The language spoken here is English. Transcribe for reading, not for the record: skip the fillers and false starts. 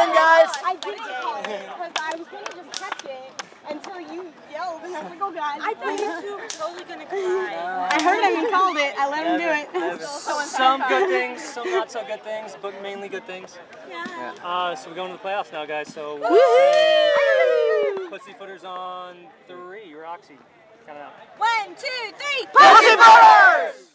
one, guys. I didn't call it because I was going to just catch it until you yelled and I was like, oh God. I thought you two were totally going to cry. I heard him and called it. I let him do it. Some good things, some not so good things, but mainly good things. Yeah. So we're going to the playoffs now, guys. So Pussy Footers on 3. Roxy, count it out. 1, 2, 3. Pussy Footers!